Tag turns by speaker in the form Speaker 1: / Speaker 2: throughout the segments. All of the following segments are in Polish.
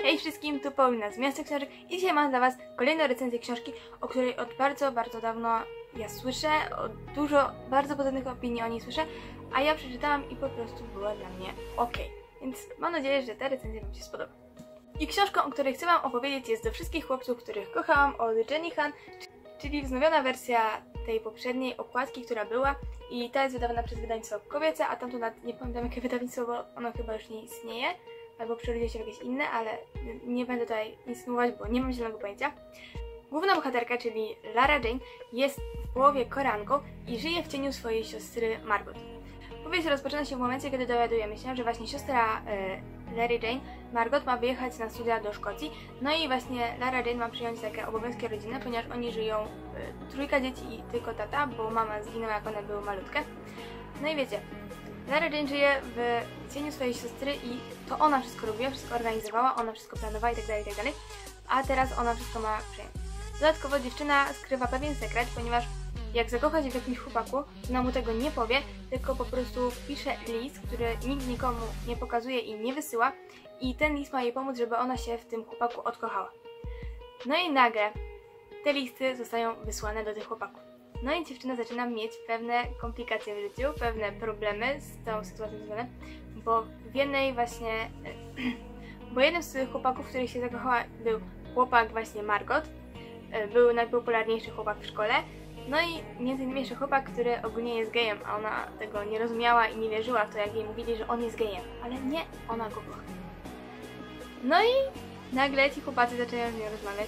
Speaker 1: Hej wszystkim, tu Paulina z Miasta Książek i dzisiaj mam dla Was kolejną recenzję książki, o której od bardzo dawno ja słyszę, dużo bardzo pozytywnych opinii o niej słyszę, a ja przeczytałam i po prostu była dla mnie ok. Więc mam nadzieję, że ta recenzja Wam się spodoba. I książką, o której chcę Wam opowiedzieć, jest Do wszystkich chłopców, których kochałam, od Jenny Han, czyli wznowiona wersja tej poprzedniej okładki, która była, i ta jest wydawana przez wydawnictwo kobiece, a tamto nie pamiętam jakie wydawnictwo, bo ono chyba już nie istnieje, albo przerodziło się jakieś inne, ale nie będę tutaj insynuować, bo nie mam zielonego pojęcia. Główna bohaterka, czyli Lara Jane, jest w połowie koranką i żyje w cieniu swojej siostry Margot. Powieść rozpoczyna się w momencie, kiedy dowiadujemy się, że właśnie siostra Lary Jane, Margot, ma wyjechać na studia do Szkocji, no i właśnie Lara Jane ma przyjąć takie obowiązki rodzinne, ponieważ oni żyją trójka dzieci i tylko tata, bo mama zginęła, jak one były malutkie. No i wiecie, Lara Jane żyje w cieniu swojej siostry i to ona wszystko robiła, wszystko organizowała, ona wszystko planowała itd., a teraz ona wszystko ma przejąć. Dodatkowo dziewczyna skrywa pewien sekret, ponieważ jak zakocha się w jakimś chłopaku, to ona mu tego nie powie, tylko po prostu pisze list, który nikt nikomu nie pokazuje i nie wysyła, i ten list ma jej pomóc, żeby ona się w tym chłopaku odkochała. No i nagle te listy zostają wysłane do tych chłopaków. No i dziewczyna zaczyna mieć pewne komplikacje w życiu, pewne problemy z tą sytuacją związane, bo w jednej właśnie, bo jednym z tych chłopaków, w których się zakochała, był chłopak właśnie Margot, był najpopularniejszy chłopak w szkole, no i między innymi jeszcze chłopak, który ogólnie jest gejem, a ona tego nie rozumiała i nie wierzyła w to, jak jej mówili, że on jest gejem, ale nie, ona go kocha. No i nagle ci chłopacy zaczynają z nią rozmawiać.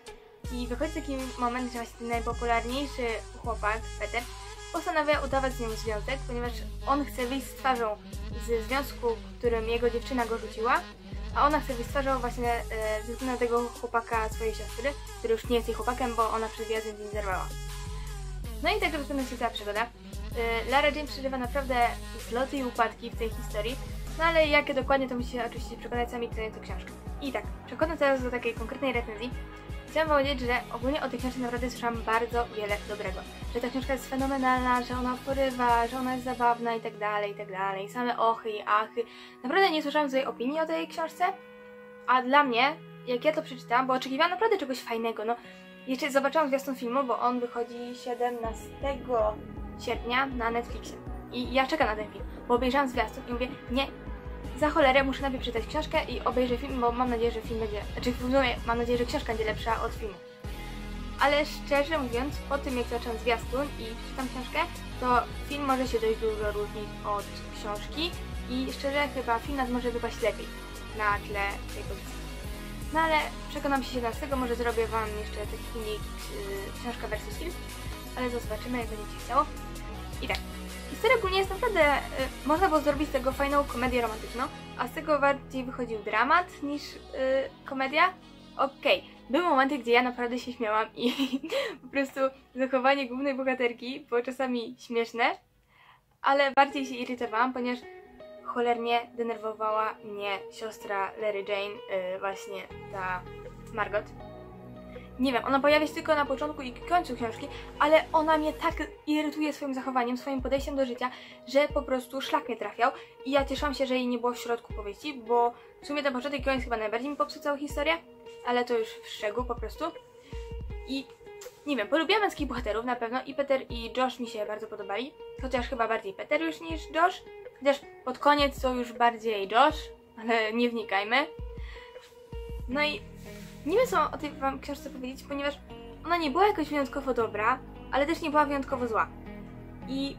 Speaker 1: I wychodzi taki moment, że właśnie ten najpopularniejszy chłopak, Peter, postanawia udawać z nią związek, ponieważ on chce wyjść z twarzą ze związku, w którym jego dziewczyna go rzuciła, a ona chce wyjść z twarzą właśnie ze względu na tego chłopaka swojej siostry, który już nie jest jej chłopakiem, bo ona przed wyjazdem z nim zerwała. No i tak rozpoczyna się cała przygoda. Lara Jane przeżywa naprawdę zloty i upadki w tej historii, no ale jakie dokładnie, to musicie oczywiście przekonać sami, czytając tę książkę. I tak, przechodząc teraz do takiej konkretnej recenzji, chciałam powiedzieć, że ogólnie o tej książce naprawdę słyszałam bardzo wiele dobrego. Że ta książka jest fenomenalna, że ona porywa, że ona jest zabawna itd., same ochy i achy. Naprawdę nie słyszałam złej opinii o tej książce, a dla mnie, jak ja to przeczytałam, bo oczekiwałam naprawdę czegoś fajnego, no. Jeszcze zobaczyłam zwiastun filmu, bo on wychodzi 17 sierpnia na Netflixie. I ja czekam na ten film, bo obejrzałam zwiastun i mówię, nie, za cholerę muszę najpierw przeczytać książkę i obejrzę film, bo mam nadzieję, że film będzie, znaczy w sumie mam nadzieję, że książka będzie lepsza od filmu. Ale szczerze mówiąc, po tym jak zaczęłam zwiastun i czytam książkę, to film może się dość dużo różnić od książki i szczerze chyba film nas może wypaść lepiej na tle tej pozycji. No ale przekonam się 17, może zrobię Wam jeszcze taki filmik książka versus film, ale zobaczymy, jak będzie się chciało. I tak, historia ogólnie jest naprawdę, można było zrobić z tego fajną komedię romantyczną, a z tego bardziej wychodził dramat niż komedia. Okej, były momenty, gdzie ja naprawdę się śmiałam i po prostu zachowanie głównej bohaterki było czasami śmieszne, ale bardziej się irytowałam, ponieważ cholernie denerwowała mnie siostra Lary Jane, właśnie ta Margot. Nie wiem, ona pojawia się tylko na początku i końcu książki, ale ona mnie tak irytuje swoim zachowaniem, swoim podejściem do życia, że po prostu szlak mnie trafiał i ja cieszyłam się, że jej nie było w środku powieści, bo w sumie ten początek i koniec chyba najbardziej mi popsuł całą historię, ale to już w szczegół po prostu. I nie wiem, polubiłam męskich bohaterów na pewno, i Peter i Josh mi się bardzo podobali, chociaż chyba bardziej Peter już niż Josh. Chociaż pod koniec to już bardziej Josh, ale nie wnikajmy. No i nie wiem, co o tej Wam książce powiedzieć, ponieważ ona nie była jakoś wyjątkowo dobra, ale też nie była wyjątkowo zła. I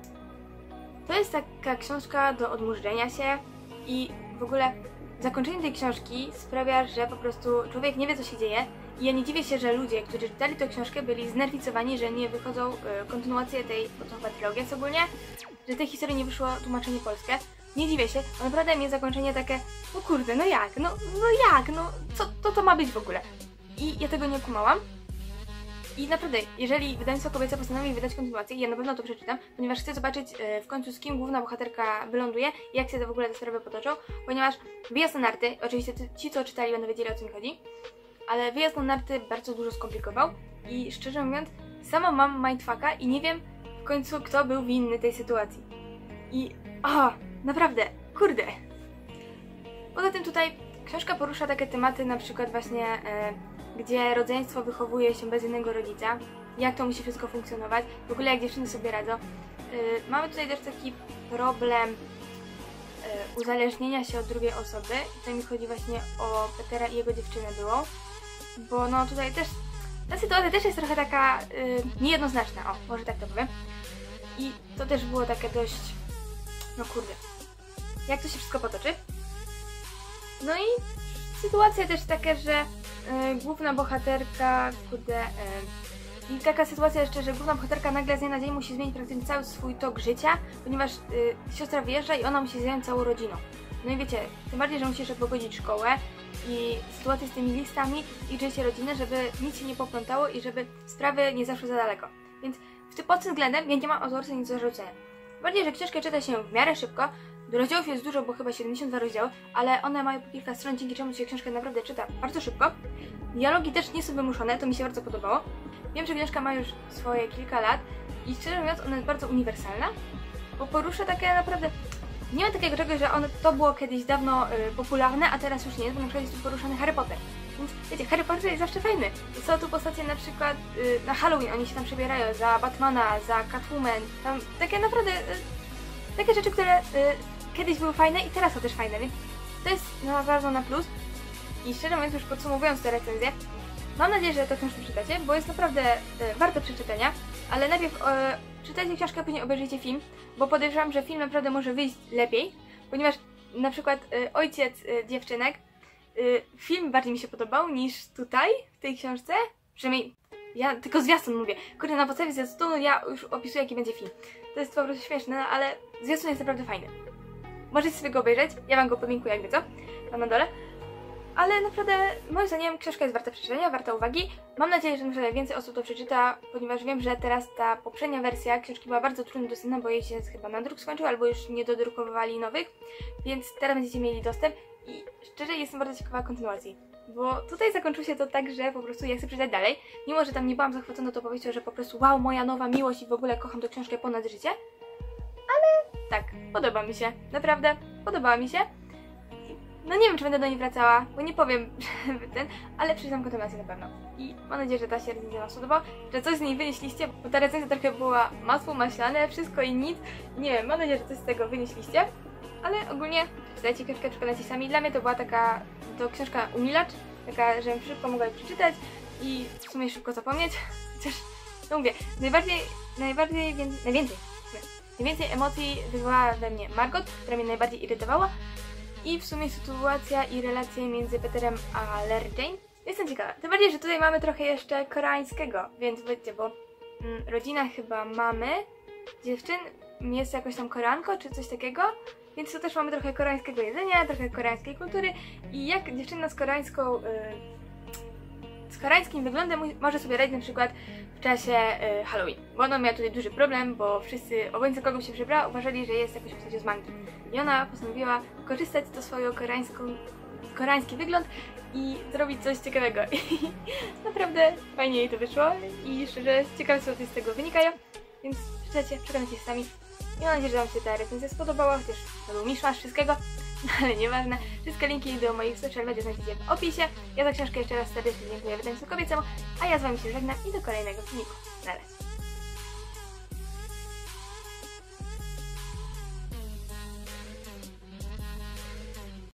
Speaker 1: to jest taka książka do odmurzenia się i w ogóle zakończenie tej książki sprawia, że po prostu człowiek nie wie, co się dzieje. I ja nie dziwię się, że ludzie, którzy czytali tę książkę, byli znerwicowani, że nie wychodzą kontynuacje tej, bo to chyba trylogia jest ogólnie, że tej historii nie wyszło tłumaczenie polskie. Nie dziwię się, bo naprawdę mnie zakończenie takie, no kurde, no jak, no jak, no co to ma być w ogóle? I ja tego nie kumałam. I naprawdę, jeżeli wydawnictwo kobiece postanowi wydać kontynuację, ja na pewno to przeczytam, ponieważ chcę zobaczyć w końcu, z kim główna bohaterka wyląduje i jak się to w ogóle te sprawy potoczą, ponieważ wyjazd na narty, oczywiście ci, co czytali, będą wiedzieli, o co mi chodzi, ale wyjazd na narty bardzo dużo skomplikował i szczerze mówiąc, sama mam mindfucka i nie wiem w końcu, kto był winny tej sytuacji. I naprawdę, kurde. Poza tym tutaj Książka porusza takie tematy, na przykład właśnie, gdzie rodzeństwo wychowuje się bez jednego rodzica, jak to musi wszystko funkcjonować, w ogóle jak dziewczyny sobie radzą. Mamy tutaj też taki problem uzależnienia się od drugiej osoby. Tutaj mi chodzi właśnie o Petera i jego dziewczynę byłą, bo no tutaj też ta sytuacja też jest trochę taka niejednoznaczna, o, może tak to powiem. I to też było takie dość, no kurde, jak to się wszystko potoczy. No i sytuacja też taka, że główna bohaterka, kurde, i taka sytuacja jeszcze, że główna bohaterka nagle z dnia na dzień musi zmienić praktycznie cały swój tok życia, ponieważ siostra wyjeżdża i ona musi zająć całą rodziną. No i wiecie, tym bardziej, że musi jeszcze pogodzić szkołę i sytuację z tymi listami i życie rodziny, żeby nic się nie poplątało i żeby sprawy nie zaszły za daleko. Więc pod tym względem ja nie mam autorce nic do zarzucenia. Bardziej, że książkę czyta się w miarę szybko, do rozdziałów jest dużo, bo chyba 72 rozdziały, ale one mają po kilka stron, dzięki czemu się książkę naprawdę czyta bardzo szybko. Dialogi też nie są wymuszone, to mi się bardzo podobało. Wiem, że książka ma już swoje kilka lat i szczerze mówiąc ona jest bardzo uniwersalna, bo porusza takie naprawdę... Nie ma takiego czegoś, że to było kiedyś dawno popularne, a teraz już nie jest, bo na przykład jest tu poruszany Harry Potter. Więc wiecie, Harry Potter jest zawsze fajny. Są tu postacie na przykład na Halloween, oni się tam przebierają za Batmana, za Catwoman, tam takie naprawdę... takie rzeczy, które kiedyś były fajne i teraz są też fajne, więc to jest naprawdę na plus. I szczerze mówiąc, już podsumowując tę recenzję, mam nadzieję, że tę książkę czytacie, bo jest naprawdę warto przeczytania, ale najpierw czytajcie książkę, a później obejrzyjcie film, bo podejrzewam, że film naprawdę może wyjść lepiej, ponieważ na przykład ojciec dziewczynek, film bardziej mi się podobał niż tutaj, w tej książce, przynajmniej ja tylko zwiastun mówię, kurde, na podstawie zwiastunu ja już opisuję, jaki będzie film. To jest po prostu śmieszne, ale zwiastun jest naprawdę fajny. Możecie sobie go obejrzeć, ja wam go podlinkuję jakby co, tam na dole. Ale naprawdę, moim zdaniem, książka jest warta przeczytania, warta uwagi. Mam nadzieję, że naprawdę więcej osób to przeczyta, ponieważ wiem, że teraz ta poprzednia wersja książki była bardzo trudno dostępna, bo jej się chyba nadruk skończył, albo już nie dodrukowywali nowych, więc teraz będziecie mieli dostęp i szczerze jestem bardzo ciekawa kontynuacji. Bo tutaj zakończyło się to tak, że po prostu ja chcę przeczytać dalej, mimo że tam nie byłam zachwycona tą powieścią, że po prostu wow, moja nowa miłość i w ogóle kocham tę książkę ponad życie. Ale tak, podoba mi się, naprawdę, podobała mi się. No nie wiem, czy będę do niej wracała, bo nie powiem, ale przeczytam kontynuację na pewno. I mam nadzieję, że ta się recenzja wam spodobała, że coś z niej wynieśliście, bo ta recenzja trochę była masło maślane, wszystko i nic. Nie wiem, mam nadzieję, że coś z tego wynieśliście, ale ogólnie czytajcie książkę, przekonajcie sami. Dla mnie to była taka, książka umilacz, taka, żebym szybko mogła jej przeczytać i w sumie szybko zapomnieć. Chociaż, no mówię, najwięcej emocji wywołała we mnie Margot, która mnie najbardziej irytowała. I w sumie sytuacja i relacje między Peterem a Larry Jane. Jestem ciekawa. Tym bardziej, że tutaj mamy trochę jeszcze koreańskiego, więc wiecie, bo rodzina chyba mamy dziewczyn jest jakoś tam Koreanko czy coś takiego, więc tu też mamy trochę koreańskiego jedzenia, trochę koreańskiej kultury i jak dziewczyna z koreańskim wyglądem może sobie radzić na przykład w czasie Halloween. Bo ona miała tutaj duży problem, bo wszyscy, obojętnie kogo się przebrała, uważali, że jest jakoś postacią z mangi. I ona postanowiła wykorzystać to swoją koreański wygląd i zrobić coś ciekawego. I naprawdę fajnie jej to wyszło i szczerze ciekawe sytuacje z tego wynikają, więc przeczytajcie, przekonajcie się sami. I mam nadzieję, że wam się ta recenzja spodobała, chociaż to był miszmasz wszystkiego, ale nieważne. Wszystkie linki do moich social media znajdziecie w opisie. Ja za książkę jeszcze raz serdecznie dziękuję wydawnictwu kobiecemu, a ja z wami się żegnam i do kolejnego filmiku. Na razie.